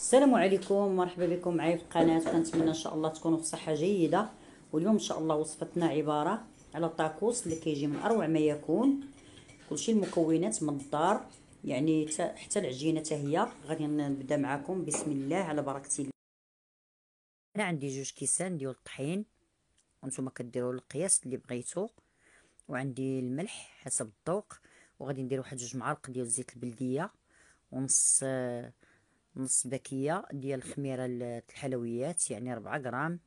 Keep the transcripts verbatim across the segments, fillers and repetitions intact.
السلام عليكم، مرحبا بكم معايا في القناه. كنتمنى ان شاء الله تكونوا في صحه جيده. واليوم ان شاء الله وصفتنا عباره على طاكوس اللي كيجي من اروع ما يكون. كلشي المكونات من الدار، يعني حتى العجينه حتى هي. غادي نبدا معكم بسم الله على بركه الله. انا عندي جوج كيسان ديال الطحين، وانتم كديروا القياس اللي بغيتو. وعندي الملح حسب الذوق، وغادي ندير واحد جوج معالق ديال زيت البلديه، ونص نص باكيه ديال الخميره الحلويات، يعني ربعة غرام.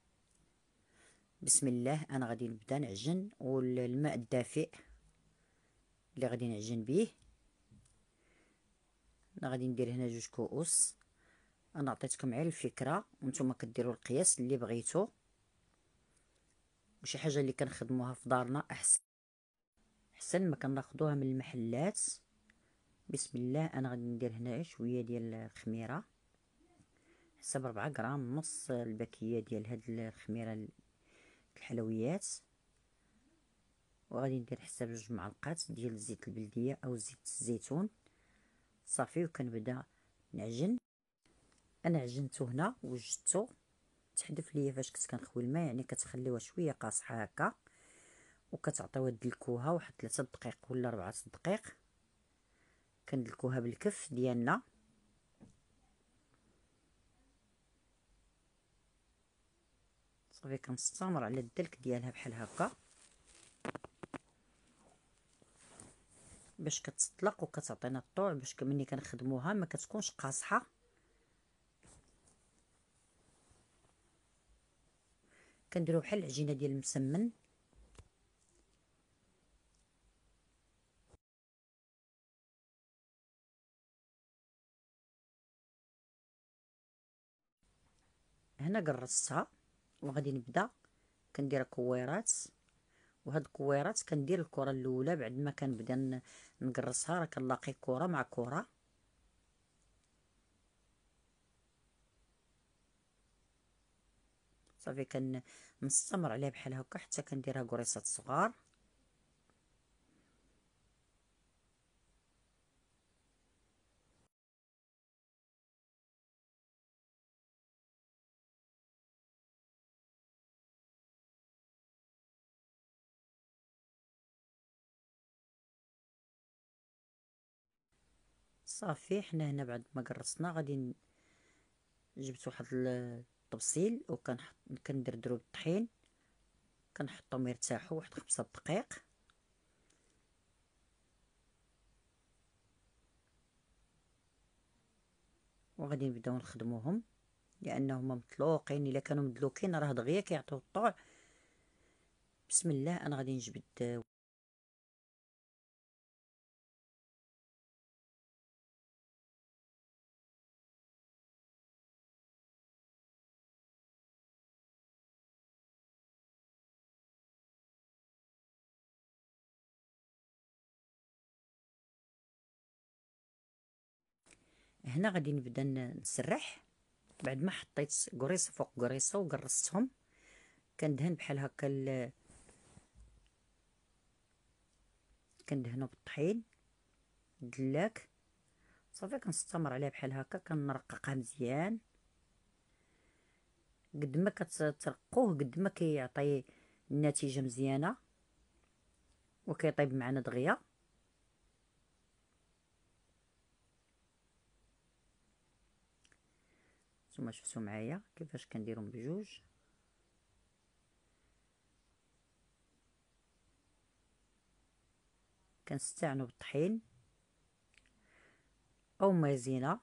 بسم الله. انا غادي نبدا نعجن، والماء الدافئ اللي غادي نعجن به انا غادي ندير هنا جوج كؤوس. انا عطيتكم غير الفكره، وانتم كديروا القياس اللي بغيتو، وشي حاجه اللي كنخدموها في دارنا احسن احسن ما كناخذوها من المحلات. بسم الله. انا غادي ندير هنا شويه ديال الخميره حسب ربعة غرام، نص الباكيه ديال هاد الخميره الحلويات. وغادي ندير حساب جوج معلقات ديال زيت البلديه او زيت الزيتون صافي. وكنبدا نعجن. انا عجنته هنا وجدته تحدف ليا فاش كنت كنخوي الماء، يعني كتخليوها شويه قاصحه هكا، وكتعطيوها دلكوها واحد ثلاثة دقائق ولا أربعة دقائق. كندلكوها بالكف ديالنا. صافي كنستمر على الدلك ديالها بحال هكا باش كتطلق وكتعطينا الطوع، باش ملي كنخدموها ما كتكونش قاصحه. كنديرو بحال العجينه ديال المسمن. هنا قرصتها وغادي نبدا كندير كويرات. وهاد الكويرات كندير الكره الاولى بعد ما كنبدا نقرصها، راه كنلاقي كره مع كره. صافي كنستمر عليها بحال هكا حتى كنديرها قريصات صغار. صافي حنا هنا بعد ما قرصنا غادي جبت واحد الطبسيل وكنحط كندردرو بالطحين، كنحطهم يرتاحوا واحد خمسة دقائق. وغادي نبداو نخدموهم لانهم مطلوقين. الا كانوا مدلوكين راه دغيا كيعطيو الطوع. بسم الله. انا غادي نجبد هنا غادي نبدا نسرح. بعد ما حطيت قريصه فوق قريصه وقرصتهم، كندهن بحال هكا ال... كندهنو بالطحين دلاك. صافي كنستمر عليها بحال هكا، كنرققها مزيان. قد ما كترقوه قد ما كيعطي النتيجه مزيانه وكيطيب معنا دغيا. نتوما شفتوا معايا كيفاش كنديرهم بجوج. كنستعنوا بالطحين او مايزينا.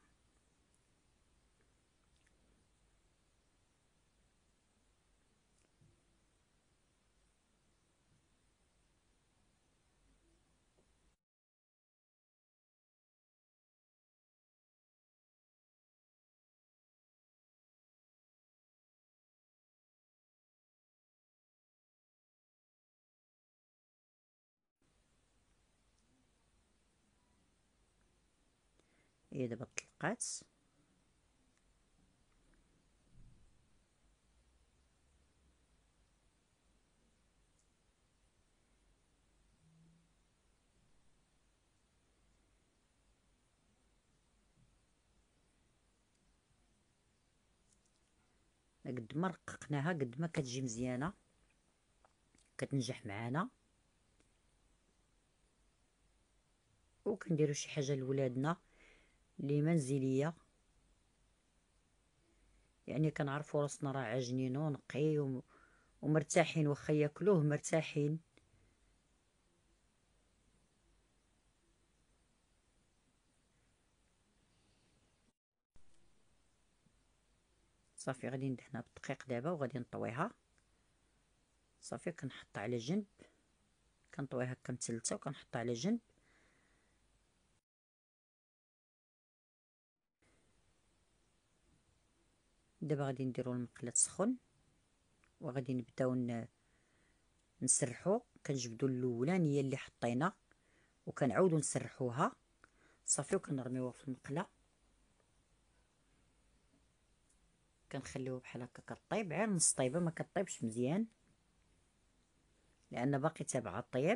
هي دابا طلقات. قد ما رققناها قد ما كتجي مزيانه، كتنجح معانا. وكنديروا شي حاجه لولادنا اللي منزليه، يعني كنعرفوا راسنا راه عاجنين ونقي ومرتاحين، واخا ياكلوه مرتاحين. صافي غادي ندهنها بالدقيق دابا وغادي نطويها. صافي كنحطها على جنب، كنطويها هكا مثلثه وكنحطها على جنب. دابا غادي نديرو المقله تسخن وغادي نبداو نسرحو. كنجبدو الاولانيه اللي حطينا وكنعاودو نسرحوها. صافي وكنرميوها في المقله، كنخليوها بحال هكا كطيب، عير نص طيبه، ما كطيبش مزيان لان باقي تابعه الطياب.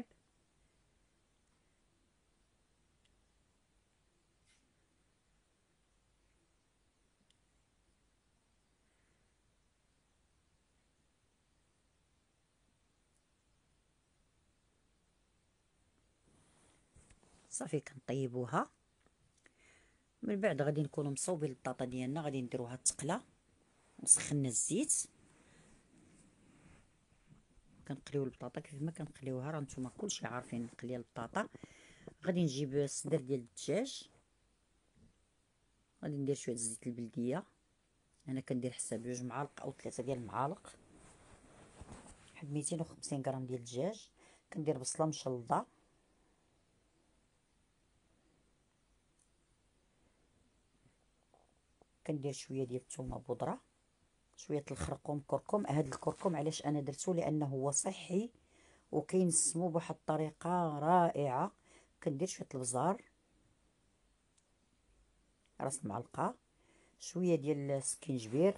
صافي كنطيبوها. من بعد غادي نكونوا مصوبين البطاطا ديالنا، غادي نديروها تقلى وسخنا الزيت. كنقليو البطاطا كيف ما كنقليوها، راه نتوما كلشي عارفين نقلي البطاطا. غادي نجيب الصدر ديال الدجاج، غادي ندير شويه الزيت البلديه. انا كندير حساب جوج معالق او ثلاثه ديال المعالق. واحد ميتين وخمسين غرام ديال الدجاج. كندير بصله مشلضه، كندير شويه ديال الثومه بودره، شويه الخرقوم كركم. هذا الكركم علاش انا درتو؟ لانه هو صحي وكينسمو بواحد الطريقه رائعه. كندير شويه البزار، راس معلقه، شويه ديال السكينجبير،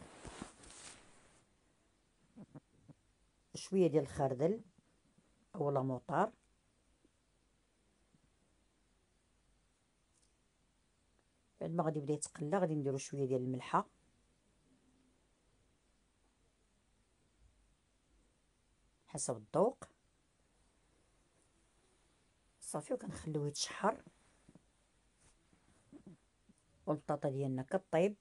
شويه ديال الخردل اولا موطار. بعد ما غادي يبدا يتقلى غادي نديرو شويه ديال الملحه حسب الذوق. صافي وكنخليوه يتشحر والبطاطا ديالنا كطيب.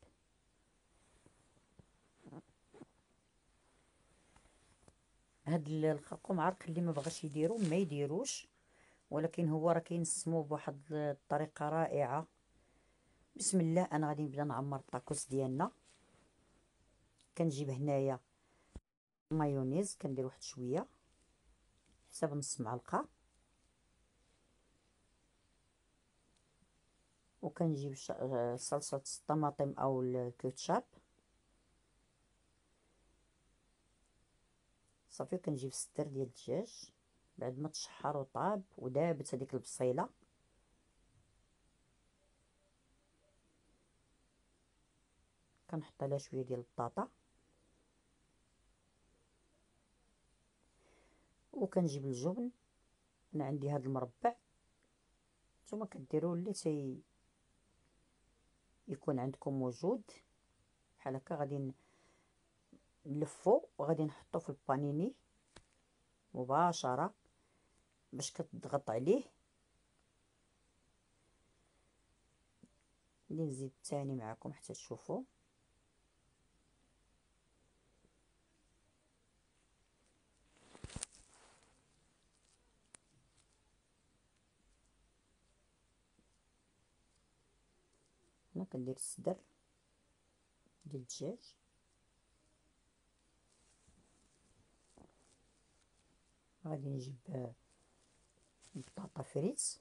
هاد الخرقوم عرق اللي ما بغاش يديرو ما يديروش، ولكن هو راه كينسموه بواحد الطريقه رائعه. بسم الله. انا غادي نبدا نعمر الطاكوس ديالنا. كنجيب هنايا مايونيز، كندير واحد شويه حساب نص معلقه، وكنجيب صلصه الطماطم او الكاتشاب. صافي كنجيب الصدر ديال الدجاج بعد ما تشحر وطاب ودابت هذيك البصيله. كنحط عليها شويه ديال البطاطا، وكنجيب الجبن. انا عندي هذا المربع، نتوما كديروا اللي تي يكون عندكم موجود. بحال هكا غادي نلفو وغادي نحطو في البانيني مباشره باش كتضغط عليه. اللي نزيد الثاني معكم حتى تشوفوا. هنا كندير الصدر ديال الدجاج، غادي نجيب البطاطا فريت،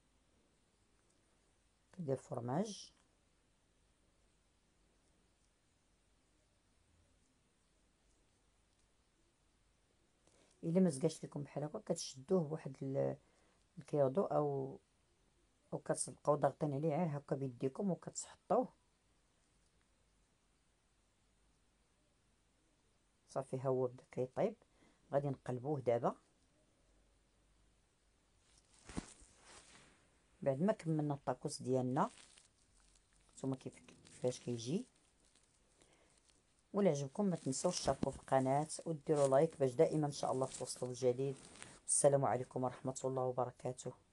كندير فرماج، الا ما زقاش لكم بحال هكا كتشدوه بواحد الكيادو او او كتبقاو ضاغطين عليه غير هكا بيديكم وكتحطوه. صافي ها هو بدا كيطيب. غادي نقلبوه دابا. بعد ما كملنا الطاكوس ديالنا، نتوما كيف كيفاش كيجي. ولا عجبكم ما تنسوش تشتركوا في القناه وديروا لايك باش دائما ان شاء الله توصلوا بالجديد. والسلام عليكم ورحمه الله وبركاته.